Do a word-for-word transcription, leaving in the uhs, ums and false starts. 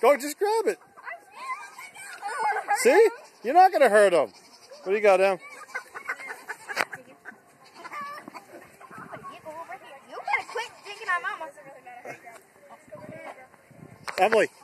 Go, just grab it. See? You're not going to hurt him. What do you got, Em? You better quit digging on Mama. Emily.